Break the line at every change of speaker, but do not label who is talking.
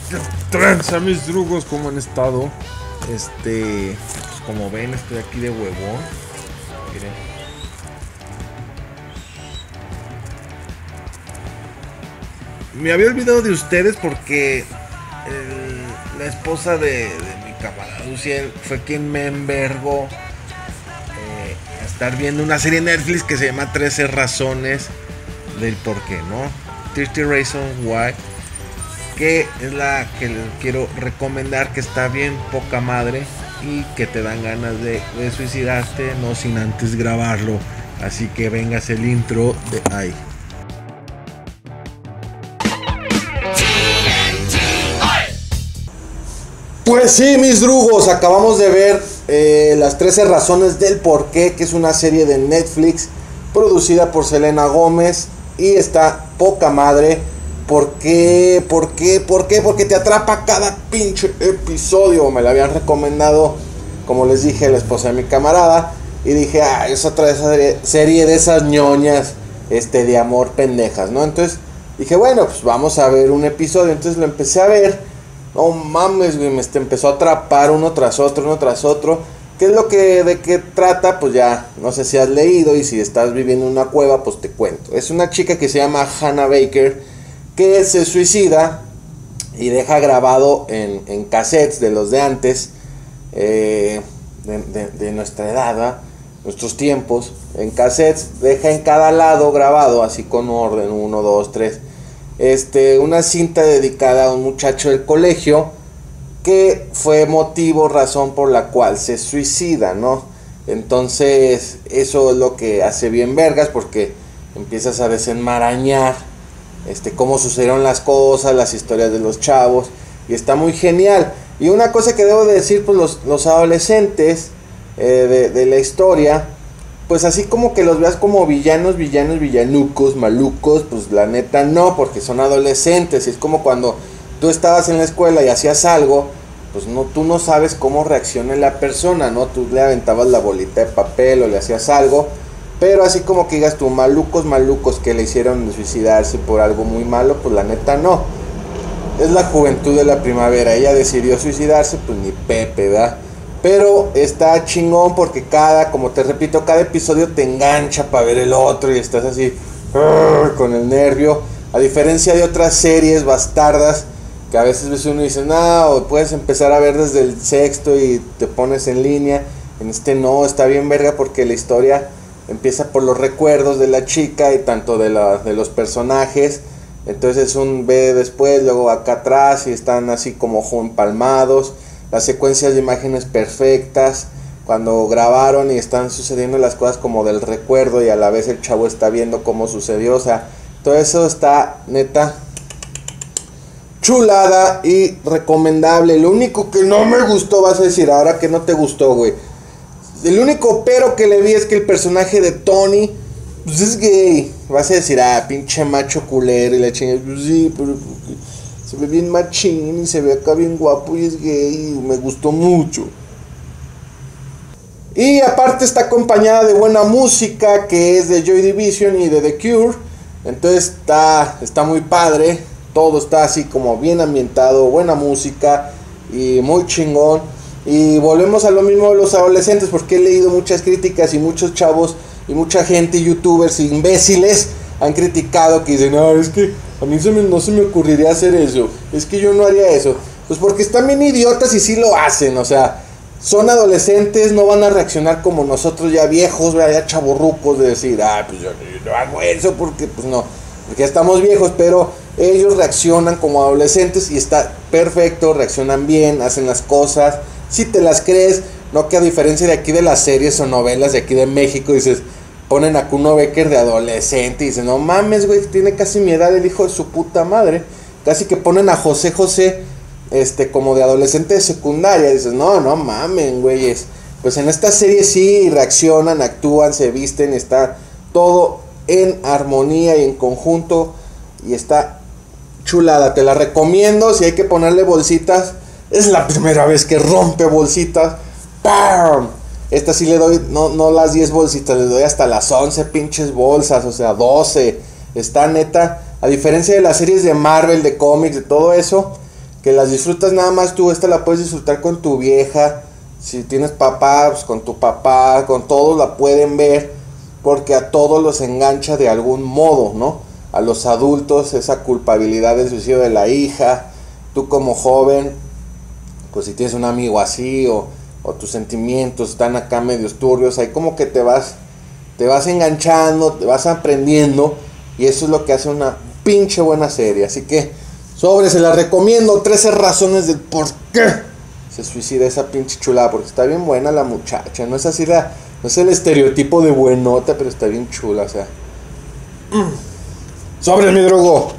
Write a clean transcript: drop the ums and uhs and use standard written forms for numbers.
¿Qué tranza, mis drugos? ¿Cómo han estado? Pues como ven, estoy aquí de huevón. Miren. Me había olvidado de ustedes porque la esposa de mi camarada Luciel fue quien me envergó a estar viendo una serie en Netflix que se llama 13 razones del porqué, ¿no? 30 Reasons Why, que es la que les quiero recomendar, que está bien poca madre y que te dan ganas de suicidarte, no sin antes grabarlo. Así que vengas el intro de ahí. Pues sí, mis drugos, acabamos de ver las 13 razones del porqué, que es una serie de Netflix producida por Selena Gómez y está poca madre. ¿Por qué? Porque te atrapa cada pinche episodio. Me la habían recomendado, como les dije, la esposa de mi camarada. Y dije, es otra serie de esas ñoñas de amor pendejas, ¿no? Entonces dije, bueno, pues vamos a ver un episodio. Entonces lo empecé a ver. No mames, güey, me empezó a atrapar uno tras otro. ¿Qué es de qué trata? Pues ya, no sé si has leído, y si estás viviendo en una cueva, pues te cuento. Es una chica que se llama Hannah Baker, que se suicida y deja grabado en cassettes de los de antes, de nuestra edad, ¿verdad? Nuestros tiempos, en cassettes, deja en cada lado grabado, así con orden, 1, 2, 3, una cinta dedicada a un muchacho del colegio, que fue razón por la cual se suicida, ¿no? Entonces, eso es lo que hace bien vergas, porque empiezas a desenmarañar cómo sucedieron las cosas, las historias de los chavos, y está muy genial. Y una cosa que debo de decir, pues los adolescentes de la historia, pues así como que los veas como villanucos, malucos, pues la neta no, porque son adolescentes. Y es como cuando tú estabas en la escuela y hacías algo, pues tú no sabes cómo reacciona la persona, ¿no? Tú le aventabas la bolita de papel o le hacías algo, pero así como que digas tú, malucos que le hicieron suicidarse por algo muy malo, pues la neta no. Es la juventud de la primavera, ella decidió suicidarse, pues ni Pepe, ¿verdad? Pero está chingón porque como te repito, cada episodio te engancha para ver el otro y estás así con el nervio. A diferencia de otras series bastardas que a veces ves uno y dice, no, puedes empezar a ver desde el sexto y te pones en línea. En no, está bien verga porque la historia empieza por los recuerdos de la chica y tanto de los personajes. Entonces ve después, luego acá atrás y están así como empalmados. Las secuencias de imágenes perfectas, cuando grabaron y están sucediendo las cosas como del recuerdo y a la vez el chavo está viendo cómo sucedió. O sea, todo eso está neta chulada y recomendable. Lo único que no me gustó, vas a decir, ahora que no te gustó, güey. El único pero que le vi es que el personaje de Tony, pues es gay. Vas a decir, pinche macho culero y la chingada. Pues sí, pero se ve bien machín y se ve acá bien guapo y es gay y me gustó mucho. Y aparte está acompañada de buena música, que es de Joy Division y de The Cure. Entonces está muy padre. Todo está así como bien ambientado, buena música y muy chingón. Y volvemos a lo mismo de los adolescentes, porque he leído muchas críticas y muchos chavos y mucha gente, youtubers imbéciles, han criticado, que dicen, es que a mí no se me ocurriría hacer eso, es que yo no haría eso. Pues porque están bien idiotas y sí lo hacen, o sea, son adolescentes, no van a reaccionar como nosotros ya viejos, ya chavorrucos, de decir, pues yo no hago eso porque pues no, porque ya estamos viejos, pero ellos reaccionan como adolescentes y está perfecto, reaccionan bien, hacen las cosas, si te las crees, no que a diferencia de aquí de las series o novelas de aquí de México, dices, ponen a Kuno Becker de adolescente y dicen, no mames, güey, tiene casi mi edad el hijo de su puta madre. Casi que ponen a José como de adolescente de secundaria. Y dices, no mamen, güeyes. Pues en esta serie sí reaccionan, actúan, se visten, está todo en armonía y en conjunto. Y está chulada, te la recomiendo. Si hay que ponerle bolsitas, es la primera vez que rompe bolsitas. ¡Pam! Esta sí le doy, no las 10 bolsitas, le doy hasta las 11 pinches bolsas, o sea, 12. Está neta, a diferencia de las series de Marvel, de cómics, de todo eso, que las disfrutas nada más tú. Esta la puedes disfrutar con tu vieja, si tienes papá, pues con tu papá, con todos la pueden ver, porque a todos los engancha de algún modo, ¿no? A los adultos esa culpabilidad del suicidio de la hija, tú como joven, pues si tienes un amigo así o tus sentimientos están acá medios turbios, ahí como que te vas enganchando, te vas aprendiendo, y eso es lo que hace una pinche buena serie. Así que se la recomiendo, 13 razones del por qué se suicida esa pinche chulada, porque está bien buena la muchacha, no es así no es el estereotipo de buenota, pero está bien chula, o sea. Sobres, mi drogo.